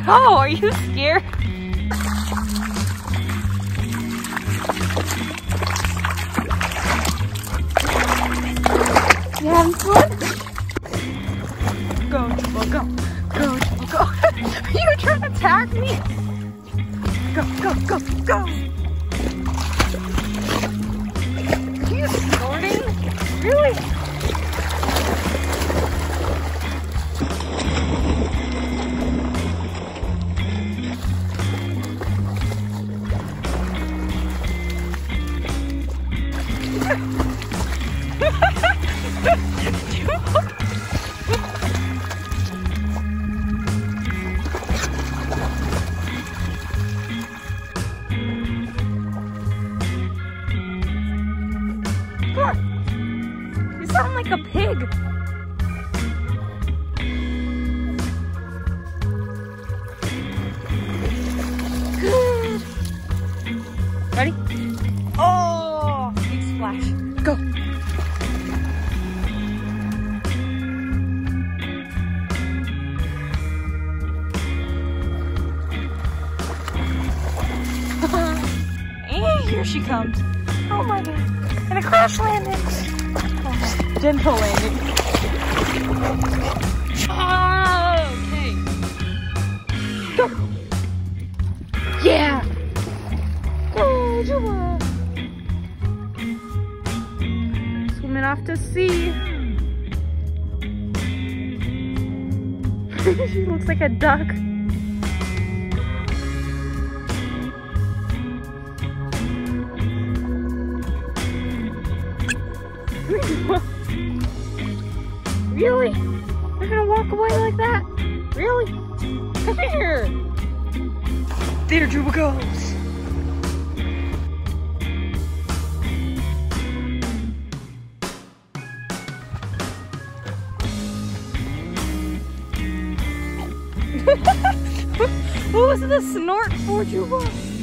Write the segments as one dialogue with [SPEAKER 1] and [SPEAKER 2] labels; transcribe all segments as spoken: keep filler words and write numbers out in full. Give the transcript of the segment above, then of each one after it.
[SPEAKER 1] Oh, are you scared? You having fun? Go, Juba, go. Go, Juba, go. Are you trying to attack me? Go, go, go, go. Are you snorting? Really? You sound like a pig. Good. Ready? Oh, big splash. Go. And here she comes. Oh my god. And a crash landing. Oh, gentle landing. Oh, okay. Go. Yeah. Go, Juba. Swimming off to sea. She looks like a duck. Really? You're gonna walk away like that? Really? Come here! There Juba goes! What was the snort for, Juba?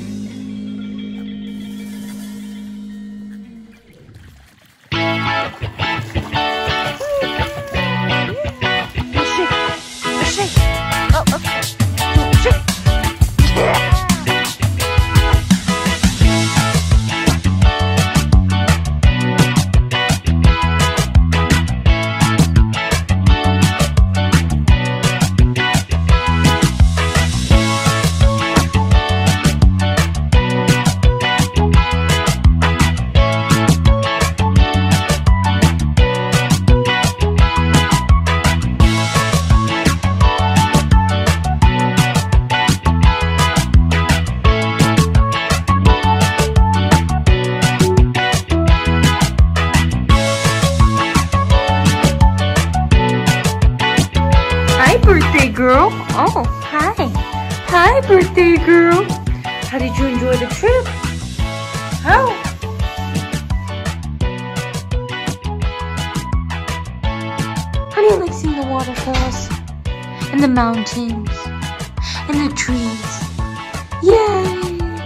[SPEAKER 1] Birthday girl. Oh, hi. Hi, birthday girl. How did you enjoy the trip? How? How do you like seeing the waterfalls? And the mountains? And the trees? Yay!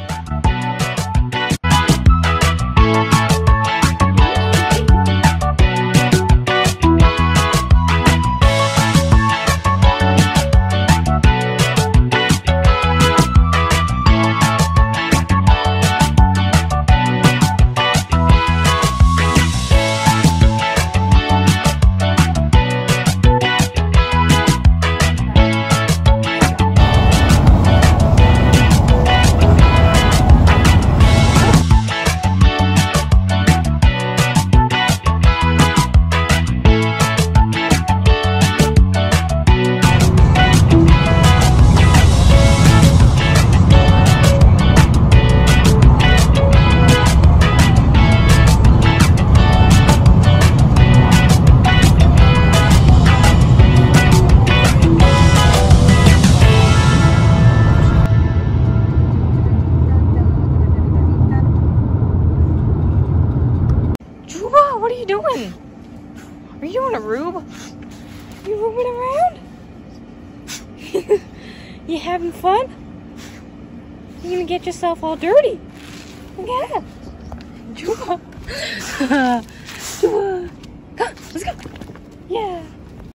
[SPEAKER 1] What are you doing? Are you doing a rube? You moving around? You having fun? You're gonna get yourself all dirty. Yeah. Juba. Juba. Come, let's go. Yeah.